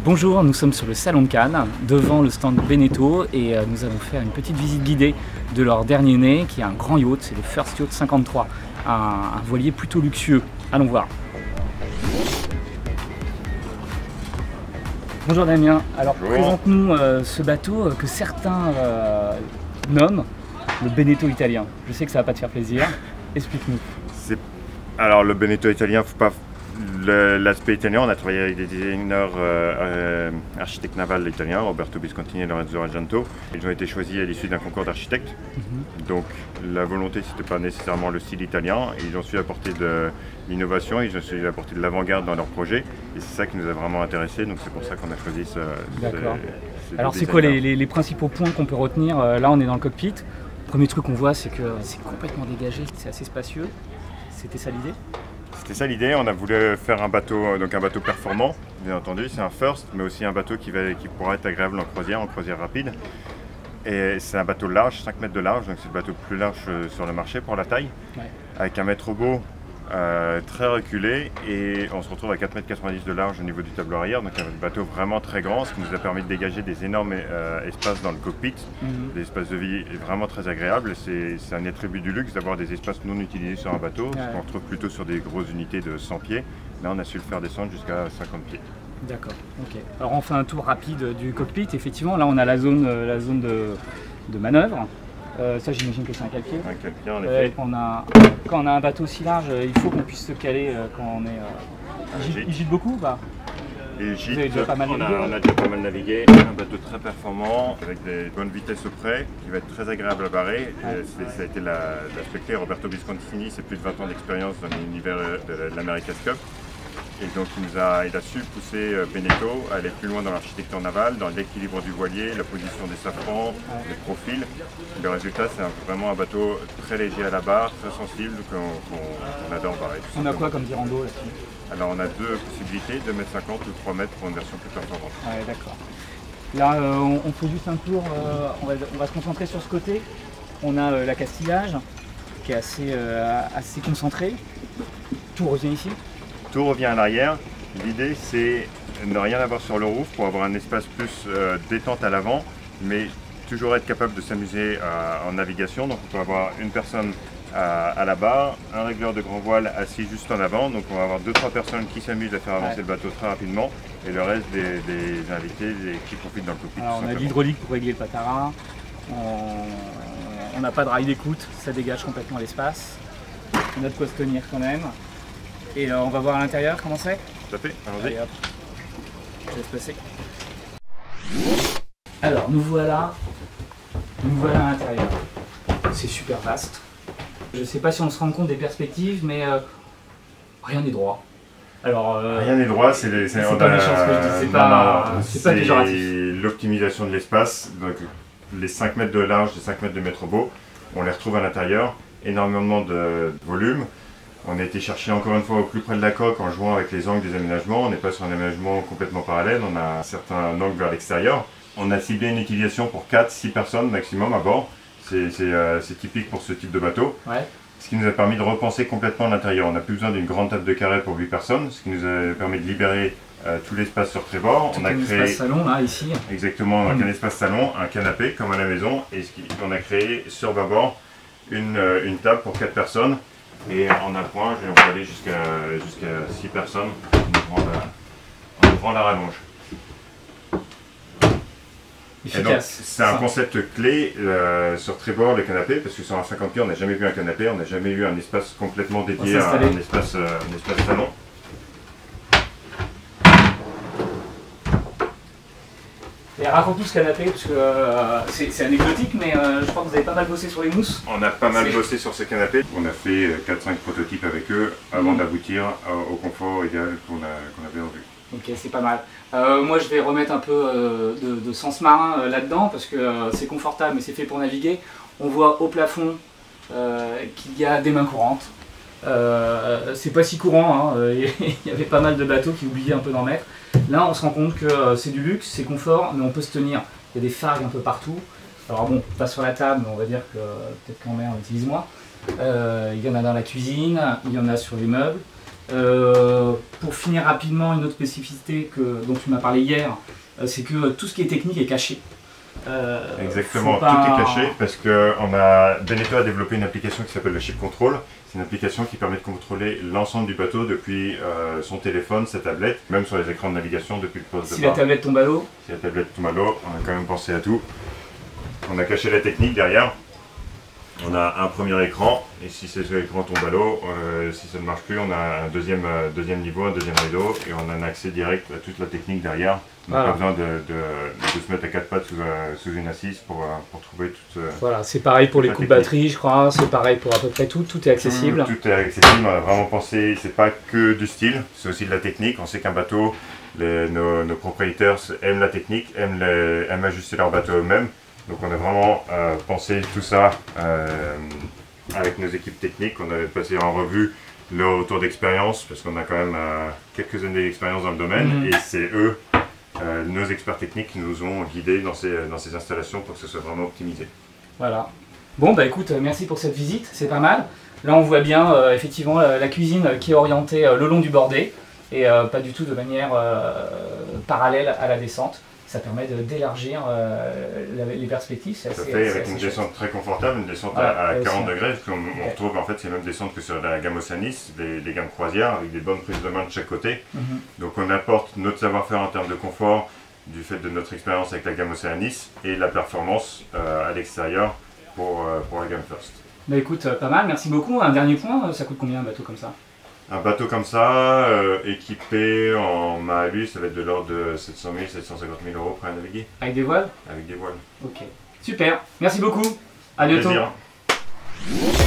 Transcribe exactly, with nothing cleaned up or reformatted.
Bonjour, nous sommes sur le Salon de Cannes, devant le stand Beneteau, et euh, nous allons faire une petite visite guidée de leur dernier né, qui est un grand yacht, c'est le First Yacht cinquante-trois, un, un voilier plutôt luxueux. Allons voir. Bonjour Damien, alors présente-nous euh, ce bateau que certains euh, nomment le Beneteau italien. Je sais que ça va pas te faire plaisir, explique-nous. Alors le Beneteau italien, faut pas l'aspect italien, on a travaillé avec des designers euh, euh, architectes navals italiens, Roberto Biscontini et Lorenzo Argento. Ils ont été choisis à l'issue d'un concours d'architectes. Mm-hmm. Donc la volonté, c'était pas nécessairement le style italien. Ils ont su apporter de l'innovation, ils ont su apporter de l'avant-garde dans leur projet. Et c'est ça qui nous a vraiment intéressés, donc c'est pour ça qu'on a choisi ce. D'accord. Alors c'est quoi les, les, les principaux points qu'on peut retenir? Là on est dans le cockpit. Le premier truc qu'on voit, c'est que c'est complètement dégagé, c'est assez spacieux. C'était ça l'idée? C'était ça l'idée, on a voulu faire un bateau, donc un bateau performant, bien entendu, c'est un first, mais aussi un bateau qui, va, qui pourra être agréable en croisière, en croisière rapide. Et c'est un bateau large, cinq mètres de large, donc c'est le bateau le plus large sur le marché pour la taille, ouais. Avec un mètre beau euh, très reculé, et on se retrouve à quatre mètres quatre-vingt-dix de large au niveau du tableau arrière, donc un bateau vraiment très grand, ce qui nous a permis de dégager des énormes euh, espaces dans le cockpit, mm-hmm. Des espaces de vie vraiment très agréables. C'est un attribut du luxe d'avoir des espaces non utilisés sur un bateau, ouais. On retrouve plutôt sur des grosses unités de cent pieds. Là on a su le faire descendre jusqu'à cinquante pieds. D'accord, ok. Alors on fait un tour rapide du cockpit, effectivement, là on a la zone, la zone de, de manœuvre. Euh, ça j'imagine que c'est un cale-pied. Un cale-pied en effet. Euh, quand, on a, quand on a un bateau aussi large, il faut qu'on puisse se caler euh, quand on est... Euh... Il, gîte, il gîte beaucoup ou pas? Il gîte, on, a, on a déjà pas mal navigué, un bateau très performant, avec des bonnes vitesses au près, qui va être très agréable à barrer. Ouais. Ça a été l'aspect clé. Roberto Biscontini, c'est plus de vingt ans d'expérience dans l'univers de l'America's Cup. Et donc il, nous a, il a su pousser Beneteau à aller plus loin dans l'architecture navale, dans l'équilibre du voilier, la position des safrans, ouais. Les profils. Le résultat, c'est vraiment un bateau très léger à la barre, très sensible, qu'on qu qu adore barrer. On a quoi comme dirando là-dessus? Alors on a deux possibilités, deux mètres cinquante ou trois mètres pour une version plus performante. Ouais, d'accord. Là, euh, on, on fait juste un tour, euh, on, va, on va se concentrer sur ce côté. On a euh, l'accastillage qui est assez, euh, assez concentré. Tout revient ici. Tout revient à l'arrière. L'idée, c'est ne rien avoir sur le roof pour avoir un espace plus euh, détente à l'avant, mais toujours être capable de s'amuser euh, en navigation. Donc on peut avoir une personne à, à la barre, un régleur de grand voile assis juste en avant. Donc on va avoir deux trois personnes qui s'amusent à faire avancer, ouais. Le bateau très rapidement, et le reste des, des invités des, qui profitent dans le cockpit. Alors on a de l'hydraulique pour régler le patara. On n'a pas de rail d'écoute, ça dégage complètement l'espace. On a de quoi se tenir quand même. Et euh, on va voir à l'intérieur comment c'est. Tout à fait, allons-y. Je laisse passer. Alors nous voilà, nous voilà à l'intérieur. C'est super vaste. Je ne sais pas si on se rend compte des perspectives, mais euh, rien n'est droit. Alors euh, rien n'est droit, c'est pas méchant ce que je dis, c'est pas, pas péjoratif. L'optimisation de l'espace, donc les cinq mètres de large, les cinq mètres de métro beau, on les retrouve à l'intérieur, énormément de volume. On a été chercher encore une fois au plus près de la coque en jouant avec les angles des aménagements. On n'est pas sur un aménagement complètement parallèle, on a un certain angle vers l'extérieur. On a ciblé une utilisation pour quatre six personnes maximum à bord. C'est euh, typique pour ce type de bateau. Ouais. Ce qui nous a permis de repenser complètement l'intérieur. On n'a plus besoin d'une grande table de carré pour huit personnes, ce qui nous a permis de libérer euh, tout l'espace sur tribord. On a créé un espace salon là, ici. Exactement, mmh. Un espace salon, un canapé comme à la maison. Et ce qui, on a créé sur bâbord une, euh, une table pour quatre personnes. Et en appoint, on peut aller jusqu'à jusqu'à six personnes en ouvrant la, en ouvrant la rallonge. C'est un concept clé euh, sur tribord, le canapé, parce que sur un cinquante pieds, on n'a jamais vu un canapé, on n'a jamais eu un espace complètement dédié à un espace, euh, un espace salon. Et raconte-nous ce canapé, parce que euh, c'est anecdotique, mais euh, je crois que vous avez pas mal bossé sur les mousses. On a pas mal bossé sur ce canapé. On a fait quatre cinq prototypes avec eux avant mmh. d'aboutir au confort idéal qu'on qu'on avait en vue. Ok, c'est pas mal. Euh, moi, je vais remettre un peu euh, de, de sens marin euh, là-dedans, parce que euh, c'est confortable, mais c'est fait pour naviguer. On voit au plafond euh, qu'il y a des mains courantes. Euh, c'est pas si courant, hein. Il y avait pas mal de bateaux qui oubliaient un peu d'en mettre. Là on se rend compte que euh, c'est du luxe, c'est confort, mais on peut se tenir. Il y a des fargues un peu partout. Alors bon, pas sur la table, mais on va dire que euh, peut-être qu'en mer on utilise moins. Euh, il y en a dans la cuisine, il y en a sur les meubles. Euh, pour finir rapidement, une autre spécificité que, dont tu m'as parlé hier, euh, c'est que tout ce qui est technique est caché. Euh, Exactement, pas... tout est caché parce que on a, Beneteau a développé une application qui s'appelle le Ship Control. C'est une application qui permet de contrôler l'ensemble du bateau depuis euh, son téléphone, sa tablette, même sur les écrans de navigation depuis le poste de bar. Si la tablette tombe à l'eau. Si la tablette tombe à l'eau, on a quand même pensé à tout. On a caché la technique derrière. On a un premier écran, et si cet écran tombe à l'eau, euh, si ça ne marche plus, on a un deuxième, euh, deuxième niveau, un deuxième rideau, et on a un accès direct à toute la technique derrière. On n'a voilà. pas besoin de, de, de se mettre à quatre pattes sous, euh, sous une assise pour, euh, pour trouver toute euh, Voilà, c'est pareil pour les coups de batterie, je crois, c'est pareil pour à peu près tout, tout est accessible. Tout, tout est accessible, on a vraiment pensé, c'est pas que du style, c'est aussi de la technique. On sait qu'un bateau, les, nos, nos propriétaires aiment la technique, aiment, les, aiment ajuster leur bateau eux-mêmes. Donc on a vraiment euh, pensé tout ça euh, avec nos équipes techniques. On avait passé en revue leur retour d'expérience parce qu'on a quand même euh, quelques années d'expérience dans le domaine, mmh. et c'est eux, euh, nos experts techniques, qui nous ont guidés dans ces, dans ces installations pour que ce soit vraiment optimisé. Voilà. Bon bah écoute, merci pour cette visite, c'est pas mal. Là on voit bien euh, effectivement la, la cuisine qui est orientée euh, le long du bordé et euh, pas du tout de manière euh, parallèle à la descente. Ça permet d'élargir euh, les perspectives. Ça fait avec une descente chouette. Très confortable, une descente ouais, à, à quarante degrés, parce qu'on okay. retrouve en fait ces mêmes descentes que sur la gamme Oceanis, les, les gammes croisières, avec des bonnes prises de main de chaque côté. Mm-hmm. Donc on apporte notre savoir-faire en termes de confort, du fait de notre expérience avec la gamme Oceanis, et la performance euh, à l'extérieur pour, euh, pour la gamme First. Bah écoute, pas mal, merci beaucoup. Un dernier point, ça coûte combien un bateau comme ça? Un bateau comme ça, euh, équipé en main à lui, ça va être de l'ordre de sept cent mille, sept cent cinquante mille euros prêt à naviguer. Avec des voiles? Avec des voiles. Ok. Super. Merci beaucoup. À bientôt. Plaisir.